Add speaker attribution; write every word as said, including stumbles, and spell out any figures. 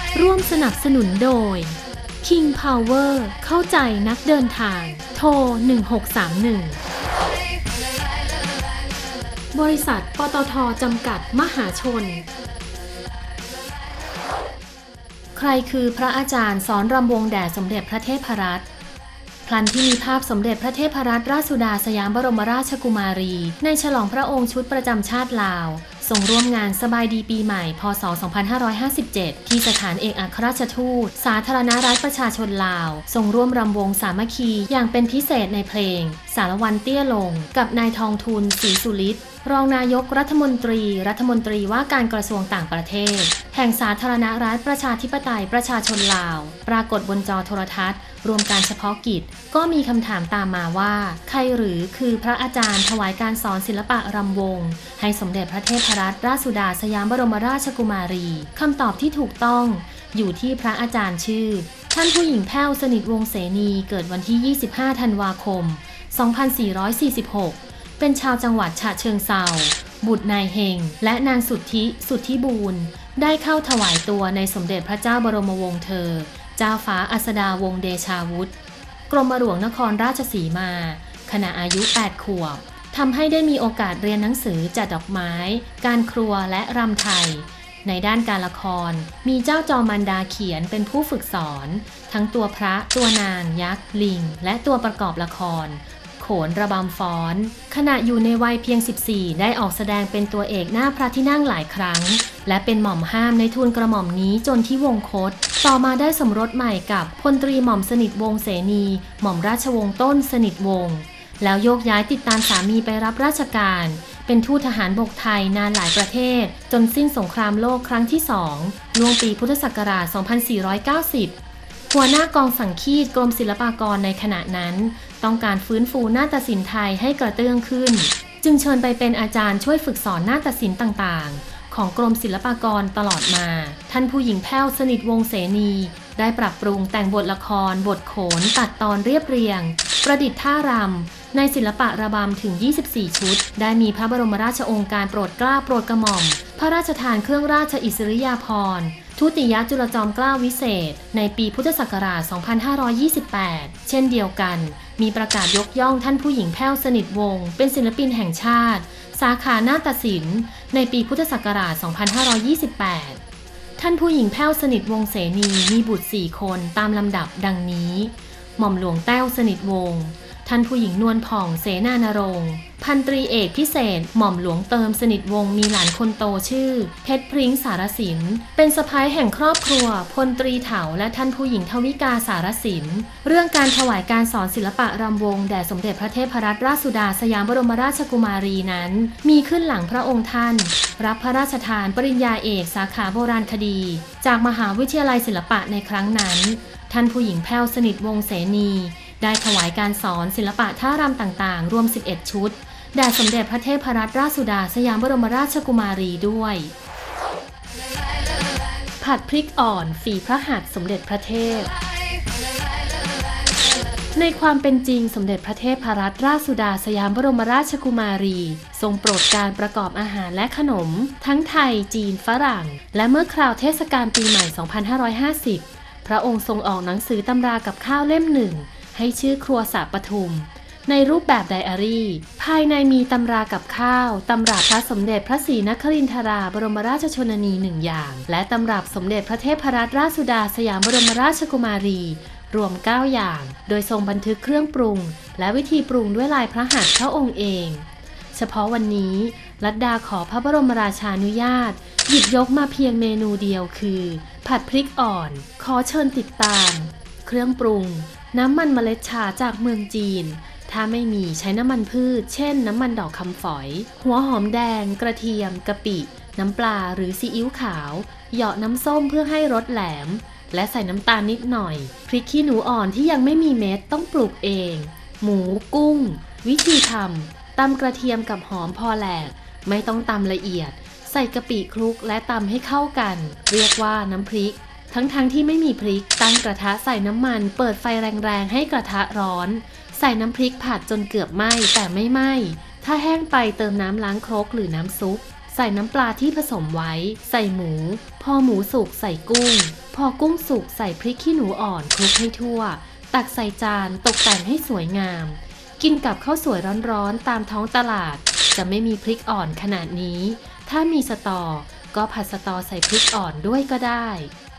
Speaker 1: ร่วมสนับสนุนโดย King Power เข้าใจนักเดินทางโทรหนึ่งหกสามหนึ่งบริษัทปตท.จำกัดมหาชนใครคือพระอาจารย์สอนรำวงแด่สมเด็จพระเทพรัตน์พลันที่มีภาพสมเด็จพระเทพรัตนราชสุดาสยามบรมราชกุมารีในฉลองพระองค์ชุดประจำชาติลาวทรงร่วมงานสบายดีปีใหม่พ.ศ. สองพันห้าร้อยห้าสิบเจ็ดที่สถานเอกอัครราชทูตสาธารณรัฐประชาชนลาวทรงร่วมรำวงสามัคคีอย่างเป็นพิเศษในเพลงสารวันเตี้ยลงกับนายทองทุนศรีสุฤทธิ์รองนายกรัฐมนตรีรัฐมนตรีว่าการกระทรวงต่างประเทศแห่งสาธารณรัฐประชาธิปไตยประชาชนลาวปรากฏบนจอโทรทัศน์รวมการเฉพาะกิจก็มีคำถามตามมาว่าใครหรือคือพระอาจารย์ถวายการสอนศิลปะรำวงให้สมเด็จพระเทพรัตนราชสุดาสยามบรมราชกุมารีคำตอบที่ถูกต้องอยู่ที่พระอาจารย์ชื่อท่านผู้หญิงแพ้วสนิทวงศ์เสนีเกิดวันที่ยี่สิบห้าธันวาคมสองพันสี่ร้อยสี่สิบหกเป็นชาวจังหวัดฉะเชิงเทราบุตรนายเฮงและนางสุทธิสุทธิบูรณ์ได้เข้าถวายตัวในสมเด็จพระเจ้าบรมวงศ์เธอเจ้าฟ้าอัสดาวงศ์เดชาวุฒิกรมหลวงนครราชสีมาขณะอายุแปดขวบทำให้ได้มีโอกาสเรียนหนังสือจัดดอกไม้การครัวและรำไทยในด้านการละครมีเจ้าจอมันดาเขียนเป็นผู้ฝึกสอนทั้งตัวพระตัวนางยักษ์ลิงและตัวประกอบละครโขนระบำฟ้อนขณะอยู่ในวัยเพียงสิบสี่ได้ออกแสดงเป็นตัวเอกหน้าพระที่นั่งหลายครั้งและเป็นหม่อมห้ามในทูลกระหม่อมนี้จนที่วงคตต่อมาได้สมรสใหม่กับพลตรีหม่อมสนิทวงศ์เสนีหม่อมราชวงศ์ต้นสนิทวงศ์แล้วโยกย้ายติดตามสามีไปรับราชการเป็นทูตทหารบกไทยนานหลายประเทศจนสิ้นสงครามโลกครั้งที่สองล่วงปีพุทธศักราชสองพันสี่ร้อยเก้าสิบหัวหน้ากองสังคีตกรมศิลปากรในขณะนั้นต้องการฟื้นฟูนาฏศิลป์ไทยให้กระเตื้องขึ้นจึงเชิญไปเป็นอาจารย์ช่วยฝึกสอนนาฏศิลป์ต่างๆของกรมศิลปากรตลอดมาท่านผู้หญิงแพ้วสนิทวงศ์เสนีได้ปรับปรุงแต่งบทละครบทโขนตัดตอนเรียบเรียงประดิษฐ์ท่ารำในศิลปะระบำถึงยี่สิบสี่ชุดได้มีพระบรมราชโองการโปรดเกล้าโปรดกระหม่อมพระราชทานเครื่องราชอิสริยาภรณ์ทุติยจุลจอมเกล้าวิเศษในปีพุทธศักราชสองพันห้าร้อยยี่สิบแปดเช่นเดียวกันมีประกาศยกย่องท่านผู้หญิงแพ้วสนิทวงศ์เป็นศิลปินแห่งชาติสาขานาฏศิลป์ในปีพุทธศักราชสองพันห้าร้อยยี่สิบแปดท่านผู้หญิงแพ้วสนิทวงศ์เสนีมีบุตรสี่คนตามลำดับดังนี้หม่อมหลวงแต้วสนิทวงศ์ท่านผู้หญิงนวลผ่องเสนานรงค์พันตรีเอกพิเศษหม่อมหลวงเติมสนิทวงศ์มีหลานคนโตชื่อเพชรพริ้งสารสินเป็นสะใภ้แห่งครอบครัวพลตรีเถาและท่านผู้หญิงทวิกาสารสินเรื่องการถวายการสอนศิลปะรำวงแด่สมเด็จพระเทพรัตนราชสุดาสยามบรมราชกุมารีนั้นมีขึ้นหลังพระองค์ท่านรับพระราชทานปริญญาเอกสาขาโบราณคดีจากมหาวิทยาลัยศิลปะในครั้งนั้นท่านผู้หญิงแพ้วสนิทวงศ์เสนีได้ถวายการสอนศิลปะท่ารำต่างๆรวมสิบเอ็ดชุดแด่สมเด็จพระเทพรัตนราชสุดาสยามบรมราชกุมารีด้วยผัดพริกอ่อนฝีพระหัตถ์สมเด็จพระเทพในความเป็นจริงสมเด็จพระเทพรัตนราชสุดาสยามบรมราชกุมารีทรงโปรดการประกอบอาหารและขนมทั้งไทยจีนฝรั่งและเมื่อคราวเทศกาลปีใหม่สองพันห้าร้อยห้าสิบพระองค์ทรงออกหนังสือตำรากับข้าวเล่มหนึ่งให้ชื่อครัวสะปทุมในรูปแบบไดอารี่ภายในมีตำรากับข้าวตำรับพระสมเด็จพระศรีนครินทราบรมราชชนนีหนึ่งอย่างและตำรับสมเด็จพระเทพรัตนราชสุดาสยามบรมราชกุมารีรวมเก้าอย่างโดยทรงบันทึกเครื่องปรุงและวิธีปรุงด้วยลายพระหัตถ์พระองค์เองเฉพาะวันนี้ลัดดาขอพระบรมราชานุญาตหยิบยกมาเพียงเมนูเดียวคือผัดพริกอ่อนขอเชิญติดตามเครื่องปรุงน้ำมันเมล็ดชาจากเมืองจีนถ้าไม่มีใช้น้ำมันพืชเช่นน้ำมันดอกคำฝอยหัวหอมแดงกระเทียมกะปิน้ำปลาหรือซีอิ๊วขาวเหยาะน้ำส้มเพื่อให้รสแหลมและใส่น้ำตาลนิดหน่อยพริกขี้หนูอ่อนที่ยังไม่มีเม็ดต้องปลูกเองหมูกุ้งวิธีทำตำกระเทียมกับหอมพอแหลกไม่ต้องตำละเอียดใส่กะปิคลุกและตำให้เข้ากันเรียกว่าน้ำพริกทั้งๆ ท, ที่ไม่มีพริกตั้งกระทะใส่น้ำมันเปิดไฟแรงๆให้กระทะร้อนใส่น้ำพริกผัดจนเกือบไหม้แต่ไม่ไหม้ถ้าแห้งไปเติมน้ำล้างครกหรือน้ำซุปใส่น้ำปลาที่ผสมไว้ใส่หมูพอหมูสุกใส่กุ้งพอกุ้งสุกใส่พริกขี้หนูอ่อนคลุกให้ทั่วตักใส่จานตกแต่งให้สวยงามกินกับข้าวสวยร้อนๆตามท้องตลาดจะไม่มีพริกอ่อนขนาดนี้ถ้ามีสตอก็ผัดสตอใส่พริกอ่อนด้วยก็ได้